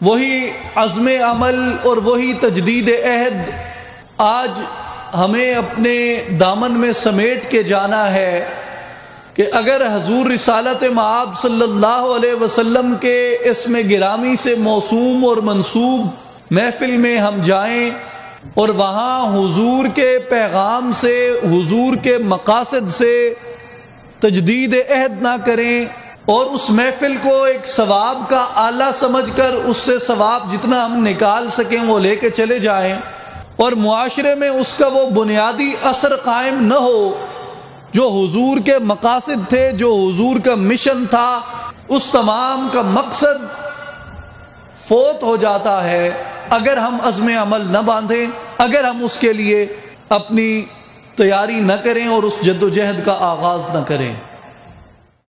वही अज़्म अमल और वही तजदीद अहद आज हमें अपने दामन में समेट के जाना है कि अगर हजूर रिसालत मआब सल्लल्लाहु अलैहि वसल्लम के इसमें गिरामी से मौसूम और मंसूब महफिल में हम जाएं और वहाँ हुजूर के पैगाम से, हुजूर के मकासद से तजदीद अहद ना करें और उस महफिल को एक सवाब का आला समझकर उससे सवाब जितना हम निकाल सकें वो लेके चले जाएं और मुआशरे में उसका वो बुनियादी असर कायम न हो जो हुजूर के मकासद थे, जो हुजूर का मिशन था, उस तमाम का मकसद फोत हो जाता है अगर हम अज़्म अमल न बांधें, अगर हम उसके लिए अपनी तैयारी न करें और उस जद्दोजहद का आगाज न करें।